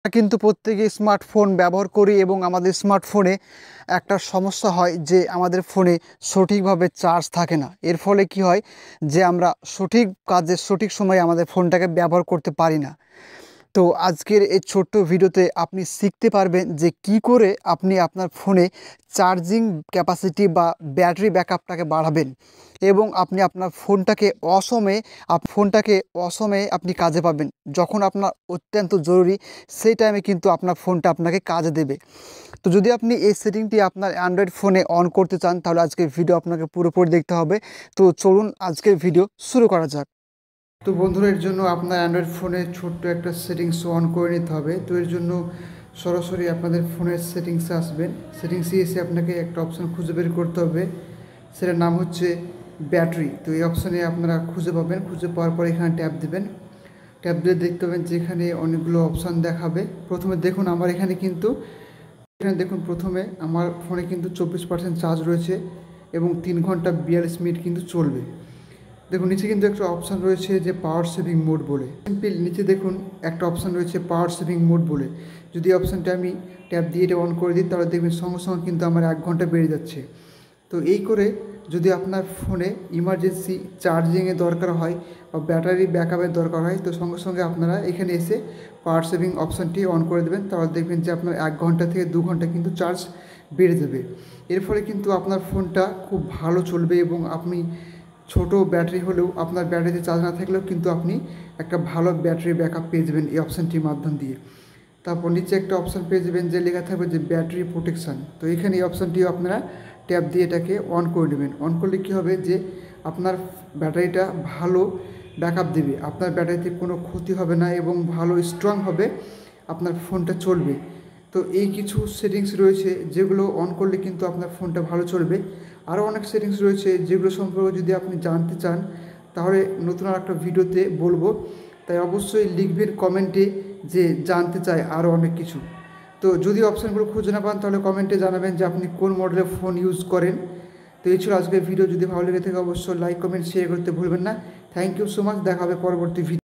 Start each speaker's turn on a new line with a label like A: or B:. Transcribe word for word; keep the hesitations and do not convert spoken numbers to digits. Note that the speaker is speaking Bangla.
A: কিন্তু প্রত্যেকেই স্মার্টফোন ব্যবহার করি এবং আমাদের স্মার্টফোনে একটা সমস্যা হয় যে আমাদের ফোনে সঠিকভাবে চার্জ থাকে না। এর ফলে কি হয় যে আমরা সঠিক কাজে সঠিক সময়ে আমাদের ফোনটাকে ব্যবহার করতে পারি না। তো আজকের এই ছোট্ট ভিডিওতে আপনি শিখতে পারবেন যে কি করে আপনি আপনার ফোনে চার্জিং ক্যাপাসিটি বা ব্যাটারি ব্যাকআপটাকে বাড়াবেন এবং আপনি আপনার ফোনটাকে অসময়ে আপ ফোনটাকে অসময়ে আপনি কাজে পাবেন। যখন আপনার অত্যন্ত জরুরি সেই টাইমে কিন্তু আপনার ফোনটা আপনাকে কাজে দেবে। তো যদি আপনি এই সেটিংটি আপনার অ্যান্ড্রয়েড ফোনে অন করতে চান তাহলে আজকের ভিডিও আপনাকে পুরোপুরি দেখতে হবে। তো চলুন আজকের ভিডিও শুরু করা যাক। তো বন্ধুরা, এর জন্য আপনার অ্যান্ড্রয়েড ফোনে ছোট্ট একটা সেটিংস অন করে নিতে হবে। তো এর জন্য সরাসরি আপনাদের ফোনের সেটিংসে আসবেন। সেটিংসে এসে আপনাকে একটা অপশান খুঁজে বের করতে হবে, সেটার নাম হচ্ছে ব্যাটারি। তো এই অপশানে আপনারা খুঁজে পাবেন। খুঁজে পাওয়ার পর এখানে ট্যাপ দেবেন। ট্যাপ দিয়ে দেখতে পাবেন যে এখানে অনেকগুলো অপশান দেখাবে। প্রথমে দেখুন আমার এখানে কিন্তু এখানে দেখুন প্রথমে আমার ফোনে কিন্তু চব্বিশ পার্সেন্ট চার্জ রয়েছে এবং তিন ঘন্টা বিয়াল্লিশ মিনিট কিন্তু চলবে। দেখুন নিচে কিন্তু একটা অপশান রয়েছে যে পাওয়ার সেভিং মোড বলে। সিম্পল নিচে দেখুন একটা অপশান রয়েছে পাওয়ার সেভিং মোড বলে। যদি অপশানটা আমি ট্যাপ দিয়ে এটা অন করে দিই তাহলে দেখবেন সঙ্গে সঙ্গে কিন্তু আমার এক ঘন্টা বেড়ে যাচ্ছে। তো এই করে যদি আপনার ফোনে ইমার্জেন্সি চার্জিংয়ের দরকার হয় বা ব্যাটারি ব্যাকআপের দরকার হয় তো সঙ্গে সঙ্গে আপনারা এখানে এসে পাওয়ার সেভিং অপশানটি অন করে দেবেন। তাহলে দেখবেন যে আপনার এক ঘন্টা থেকে দু ঘন্টা কিন্তু চার্জ বেড়ে যাবে। এর ফলে কিন্তু আপনার ফোনটা খুব ভালো চলবে এবং আপনি ছোটো ব্যাটারি হলেও আপনার ব্যাটারিতে চার্জ না থাকলেও কিন্তু আপনি একটা ভালো ব্যাটারি ব্যাকআপ পেয়ে যাবেন এই অপশানটির মাধ্যম দিয়ে। তারপর নিচে একটা অপশান পেয়ে যাবেন যে লেখা থাকবে যে ব্যাটারি প্রোটেকশান। তো এখানে এই অপশানটিও আপনারা ট্যাপ দিয়ে এটাকে অন করে নেবেন। অন করলে কী হবে যে আপনার ব্যাটারিটা ভালো ব্যাকআপ দেবে, আপনার ব্যাটারিতে কোনো ক্ষতি হবে না এবং ভালো স্ট্রং হবে আপনার ফোনটা চলবে। তো এই কিছু সেটিংস রয়েছে যেগুলো অন করলে কিন্তু আপনার ফোনটা ভালো চলবে। আরও অনেক সেটিংস রয়েছে যেগুলো সম্পর্কে যদি আপনি জানতে চান তাহলে নতুন আর একটা ভিডিওতে বলবো। তাই অবশ্যই লিখবেন কমেন্টে যে জানতে চাই আরও অনেক কিছু। তো যদি অপশানগুলো খুঁজে না পান তাহলে কমেন্টে জানাবেন যে আপনি কোন মডেলের ফোন ইউজ করেন। তো এই ছিল আজকের ভিডিও। যদি ভালো লেগে থাকে অবশ্যই লাইক কমেন্ট শেয়ার করতে ভুলবেন না। Thank you so much. দেখা হবে পরবর্তী ভিডিও।